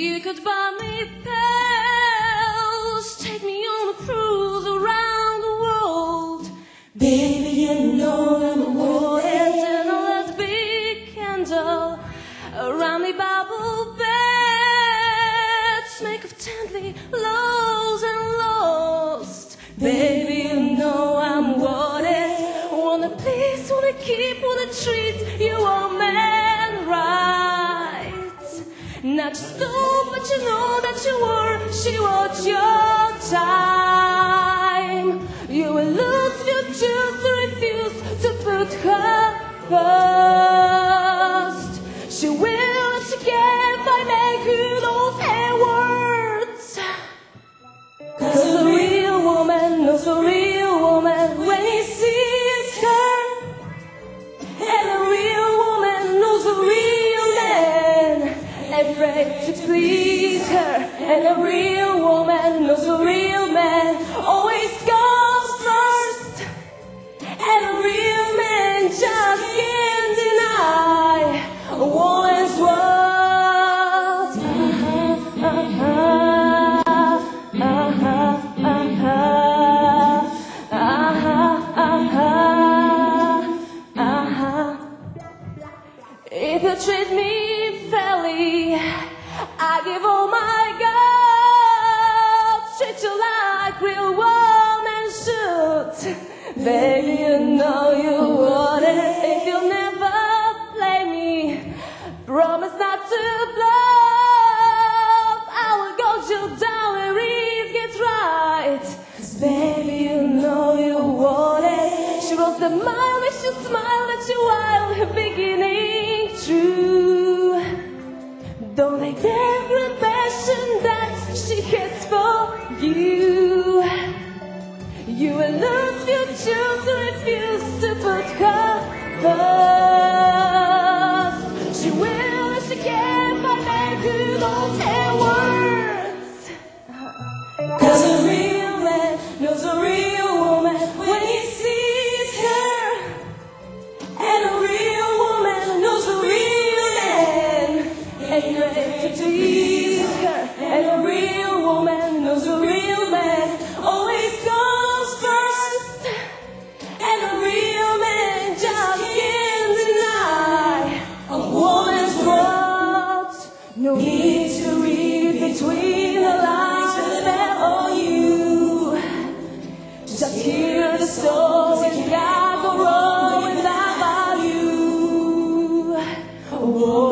You could buy me pills, take me on a cruise around the world. Baby, you know I'm wanted. And let big candle around the Bible beds, make of tenderly lows and lost. Baby, you know I'm wanted. Wanna please, wanna keep, wanna treat you all man right. Not just know, but you know that she was your time. You will lose your chance to refuse to put her first. She will, she can, I make you those words. 'Cause a real woman knows a real woman when he sees her. And a real woman knows a real man, afraid to please her. And a real woman knows a real man always comes first. And a real man just can't deny a woman's worth. If you treat me fairly, I give all my God. Treat you like real woman should. Baby, you know you want it. If you never play me, promise not to bluff. I will guide you down where it gets right. 'Cause baby, you know you want it. She rolls the mile, makes you smile at you while her beginning true. Don't let every impression that she has for you. You will lose your chance to refuse to put her first. She will if she can, but make you those words. 'Cause a real man knows a real woman when he sees her. And a real woman knows a real man, and ready to please her. And a real woman knows a real man always comes first. And a real man just can't deny a woman's worth. No need to read between the lines to spell on you. Just hear the story, God go wrong without you.